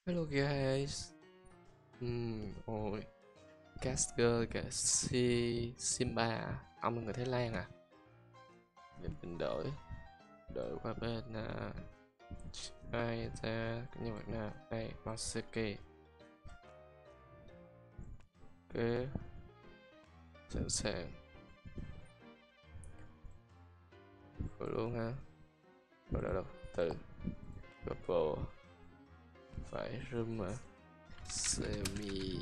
Hello guys. Ôi, Caster kìa, Simba à? Ông là người Thái Lan à? Để mình đổi qua bên ai ta cái nhân vật nào? Đây, Masake. Ok, sẵn sàng. Rồi luôn ha. Đâu, từ Purple. Phải room mà. Semi.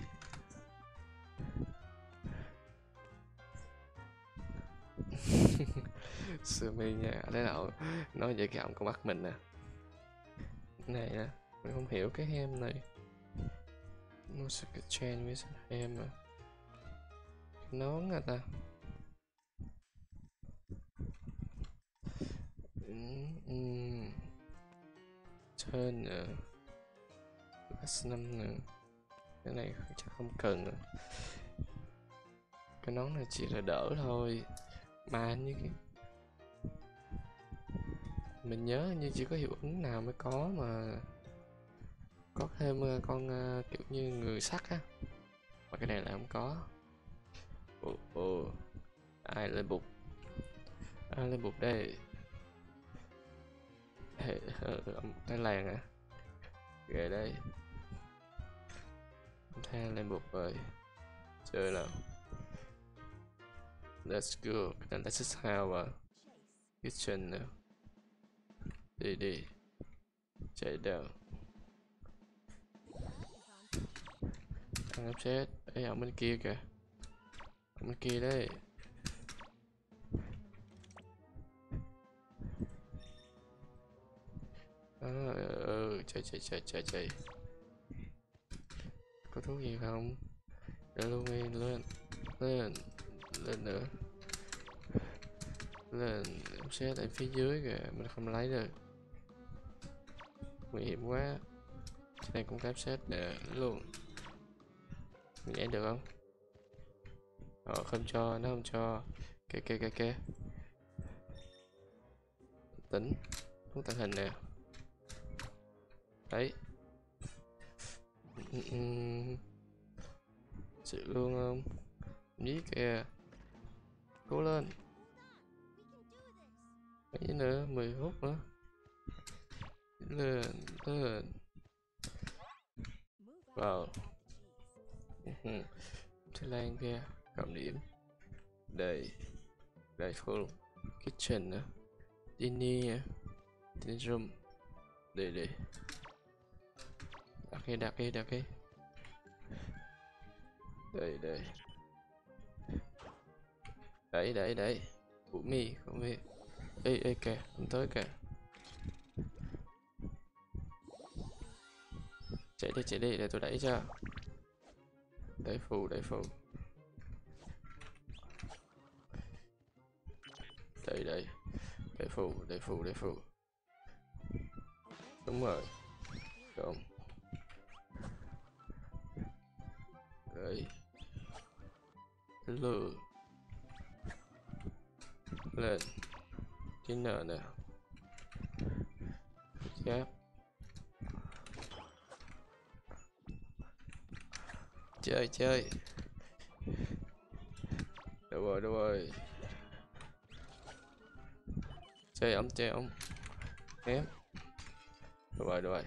Sumi nha, đấy là nói vậy cái ông con bắt mình nè. Này nè, mình không hiểu cái hem này. Nó sẽ cái chain với hem à. Nón à ta. Turn nè. Last 5 nè. Cái này chắc không cần nữa. Cái nón này chỉ là đỡ thôi. Mà như cái mình nhớ như chỉ có hiệu ứng nào mới có mà có thêm con kiểu như người sắt á, mà cái này là không có. Ai lên bục, đây. Ông Thái Lan à, ghê đây. Thái lên bục rồi, chơi nào. Let's go. And this is how kitchen now. Đi chạy đâu ăn ép chết ấy, ở bên kia kìa, ở bên kia đấy. Chạy có thuốc gì không? Để luôn đi, lên nữa, lên em xét ở phía dưới kìa, mình không lấy được, nguy hiểm quá. Trên này cũng cáp xét để luôn, mình nhảy được không? Không cho, nó không cho. Kê tính thuốc tàng hình nè, đấy. Sự luôn không? Dí kìa, cố lên. Mấy nữa, 10 phút nữa. Lên vào. Thái Lan kia cộng điểm. Đây full kitchen nữa, tiny room. Đây đặt cái đấy của mi ê kìa, không tới kìa. Chạy đi để tôi đẩy cho. Đẩy phù đây, phù. Đúng rồi, đúng đấy. Lừa lên cái nợ nè, giáp chơi. Đâu rồi chơi ông em. Đâu rồi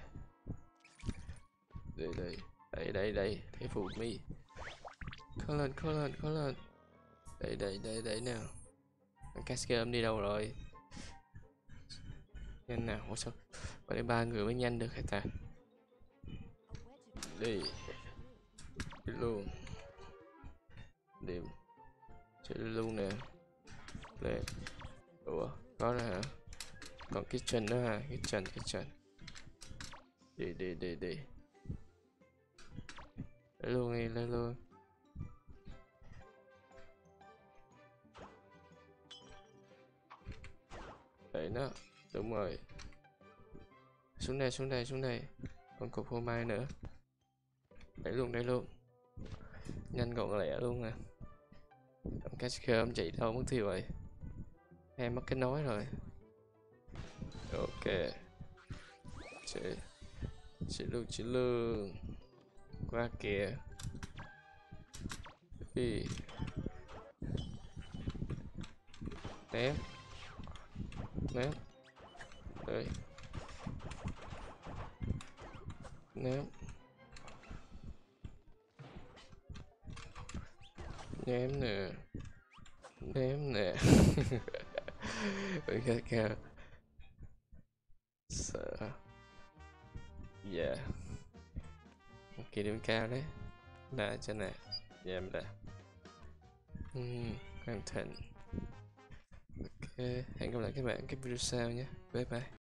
đây thấy phụ mi. Khó lên. Đây nào. Cascade em đi đâu rồi? Nhanh nào. Ủa sao có đây 3 người mới nhanh được hả ta? Đi luôn, điểm chơi luôn nè. Đây. Ủa có ra hả? Còn kitchen nữa hả? Kitchen. Đi lấy luôn. Đấy nó, đúng rồi. Xuống đây. Còn cục phô mai nữa. Đấy luôn. Nhanh gọn lẹ luôn nè. Ông cashier ông chạy đâu mất tiêu rồi. Em mất cái nói rồi. Ok. Chị Chỉ lương qua kìa. Đi ném ném đây, ném ném nè, ném nè. Ok cao sợ. Dạ một kỳ điểm cao đấy là cho nè. Dạ mình đã hoàn thành. Ok, hẹn gặp lại các bạn cái video sau nhé. Bye bye.